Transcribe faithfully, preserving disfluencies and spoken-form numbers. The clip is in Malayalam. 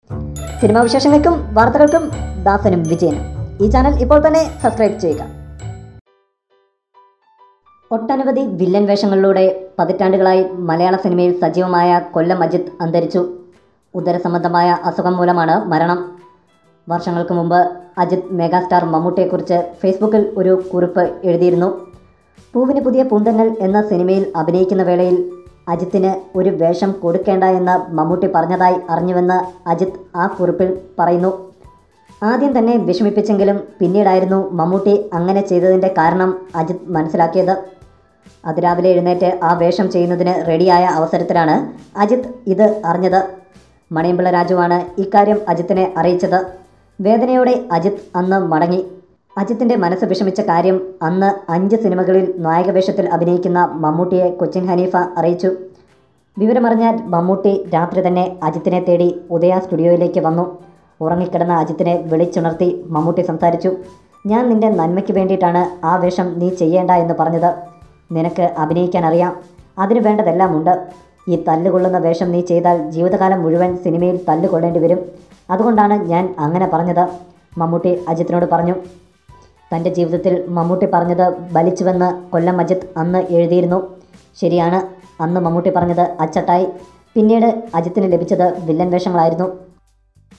സിനിമാ വിശേഷങ്ങൾക്കും വാർത്തകൾക്കും ദാസനും വിജയനും ഈ ചാനൽ ഇപ്പോൾ തന്നെ സബ്സ്ക്രൈബ് ചെയ്യുക. ഒട്ടനവധി വില്ലൻ വേഷങ്ങളിലൂടെ പതിറ്റാണ്ടുകളായി മലയാള സിനിമയിൽ സജീവമായ കൊല്ലം അജിത്ത് അന്തരിച്ചു. ഉദരസംബന്ധമായ അസുഖം മൂലമാണ് മരണം. വർഷങ്ങൾക്ക് മുമ്പ് അജിത്ത് മെഗാസ്റ്റാർ മമ്മൂട്ടിയെക്കുറിച്ച് ഫേസ്ബുക്കിൽ ഒരു കുറിപ്പ് എഴുതിയിരുന്നു. പൂവിന് പുതിയ പൂന്തന്നൽ എന്ന സിനിമയിൽ അഭിനയിക്കുന്ന വേളയിൽ അജിത്തിന് ഒരു വേഷം കൊടുക്കേണ്ട എന്ന് മമ്മൂട്ടി പറഞ്ഞതായി അറിഞ്ഞുവെന്ന് അജിത്ത് ആ കുറിപ്പിൽ പറയുന്നു. ആദ്യം തന്നെ വിഷമിപ്പിച്ചെങ്കിലും പിന്നീടായിരുന്നു മമ്മൂട്ടി അങ്ങനെ ചെയ്തതിൻ്റെ കാരണം അജിത്ത് മനസ്സിലാക്കിയത്. അതിരാവിലെ എഴുന്നേറ്റ് ആ വേഷം ചെയ്യുന്നതിന് റെഡിയായ അവസരത്തിലാണ് അജിത്ത് ഇത് അറിഞ്ഞത്. മണിയമ്പിള്ള രാജുവാണ് ഇക്കാര്യം അജിത്തിനെ അറിയിച്ചത്. വേദനയോടെ അജിത്ത് അന്ന് മടങ്ങി. അജിത്തിൻ്റെ മനസ്സ് വിഷമിച്ച കാര്യം അന്ന് അഞ്ച് സിനിമകളിൽ നായകവേഷത്തിൽ അഭിനയിക്കുന്ന മമ്മൂട്ടിയെ കൊച്ചിൻ ഹനീഫ അറിയിച്ചു. വിവരമറിഞ്ഞ മമ്മൂട്ടി രാത്രി തന്നെ അജിത്തിനെ തേടി ഉദയ സ്റ്റുഡിയോയിലേക്ക് വന്നു. ഉറങ്ങിക്കിടന്ന അജിത്തിനെ വിളിച്ചുണർത്തി മമ്മൂട്ടി സംസാരിച്ചു. ഞാൻ നിൻ്റെ നന്മയ്ക്ക് വേണ്ടിയിട്ടാണ് ആ വേഷം നീ ചെയ്യേണ്ട എന്ന് പറഞ്ഞത്. നിനക്ക് അഭിനയിക്കാൻ അറിയാം, അതിനു വേണ്ടതെല്ലാം ഉണ്ട്. ഈ തല്ലുകൊള്ളുന്ന വേഷം നീ ചെയ്താൽ ജീവിതകാലം മുഴുവൻ സിനിമയിൽ തല്ലുകൊള്ളേണ്ടി വരും. അതുകൊണ്ടാണ് ഞാൻ അങ്ങനെ പറഞ്ഞത്, മമ്മൂട്ടി അജിത്തിനോട് പറഞ്ഞു. തൻ്റെ ജീവിതത്തിൽ മമ്മൂട്ടി പറഞ്ഞത് ബലിച്ചുവെന്ന് കൊല്ലം അജിത്ത് അന്ന് എഴുതിയിരുന്നു. ശരിയാണ്, അന്ന് മമ്മൂട്ടി പറഞ്ഞത് അച്ചട്ടായി. പിന്നീട് അജിത്തിന് ലഭിച്ചത് വില്ലൻ വേഷങ്ങളായിരുന്നു.